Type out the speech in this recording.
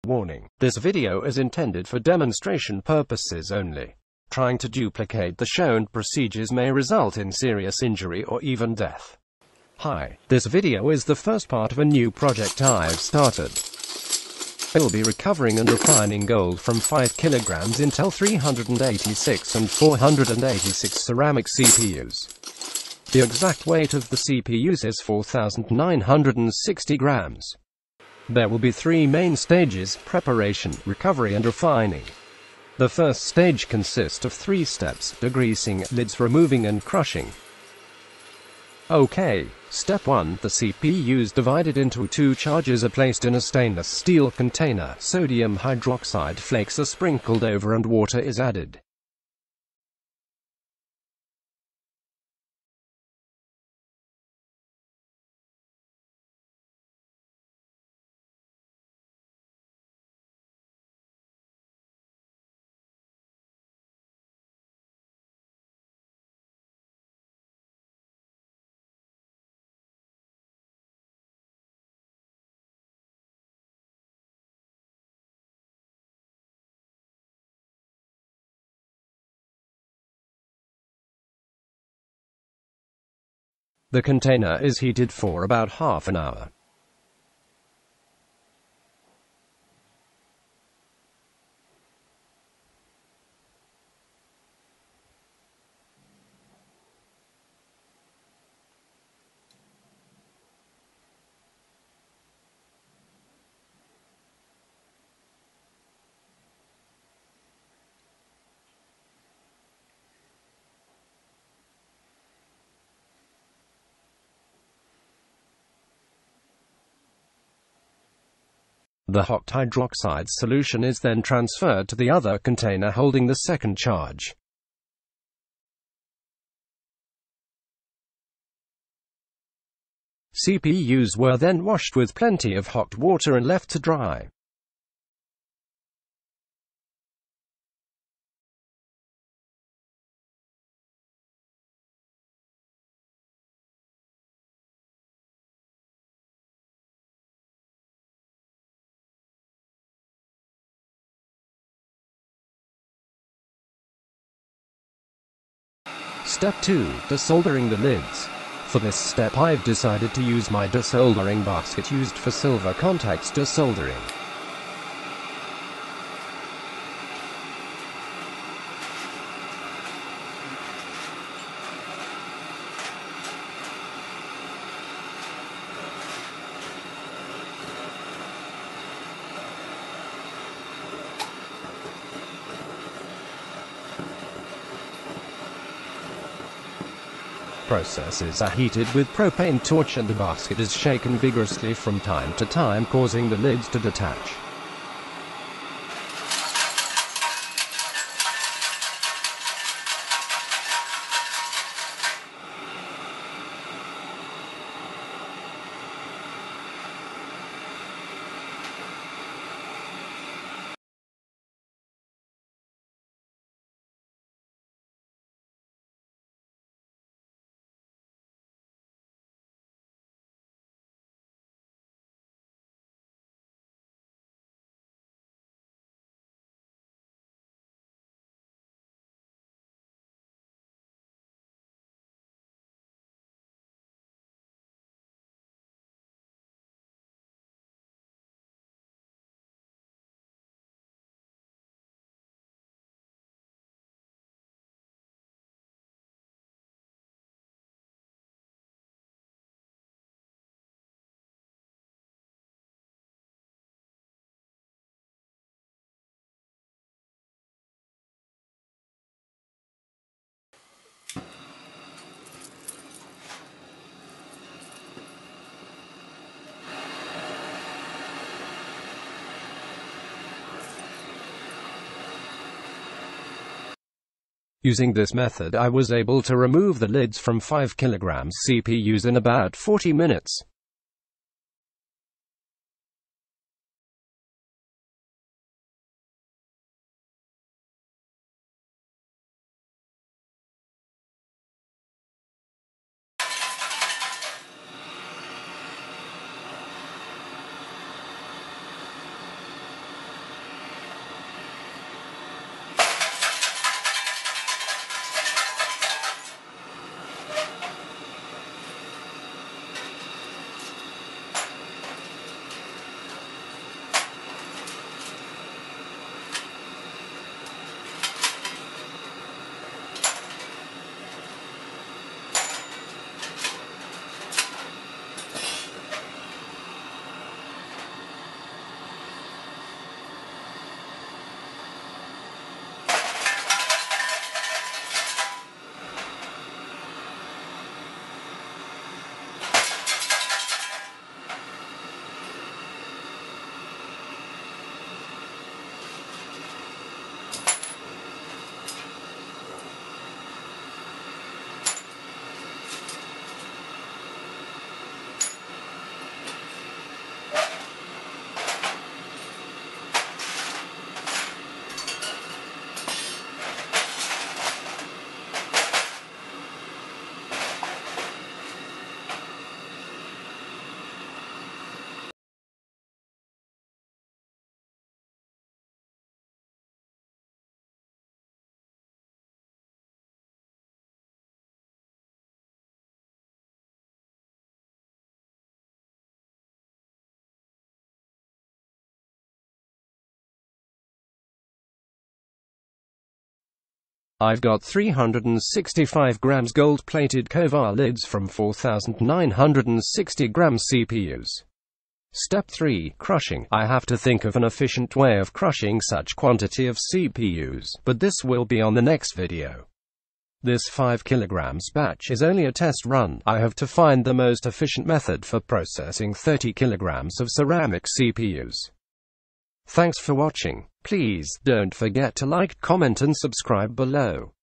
Warning: this video is intended for demonstration purposes only. Trying to duplicate the shown procedures may result in serious injury or even death. Hi, this video is the first part of a new project I've started. I will be recovering and refining gold from 5 kilograms Intel 386 and 486 ceramic CPUs. The exact weight of the CPUs is 4,960 grams. There will be 3 main stages: preparation, recovery and refining. The first stage consists of 3 steps: degreasing, lids removing and crushing. Okay, step 1. The CPUs divided into 2 charges are placed in a stainless steel container. Sodium hydroxide flakes are sprinkled over and water is added. The container is heated for about half an hour. The hot hydroxide solution is then transferred to the other container holding the second charge. CPUs were then washed with plenty of hot water and left to dry. Step 2. Desoldering the lids. For this step I've decided to use my desoldering basket used for silver contacts desoldering. Processes are heated with propane torch and the basket is shaken vigorously from time to time, causing the lids to detach. Using this method I was able to remove the lids from 5 kilograms CPUs in about 40 minutes. I've got 365 grams gold-plated Kovar lids from 4,960 gram CPUs. Step 3. Crushing. I have to think of an efficient way of crushing such quantity of CPUs, but this will be on the next video. This 5 kilograms batch is only a test run. I have to find the most efficient method for processing 30 kilograms of ceramic CPUs. Thanks for watching. Please don't forget to like, comment and subscribe below.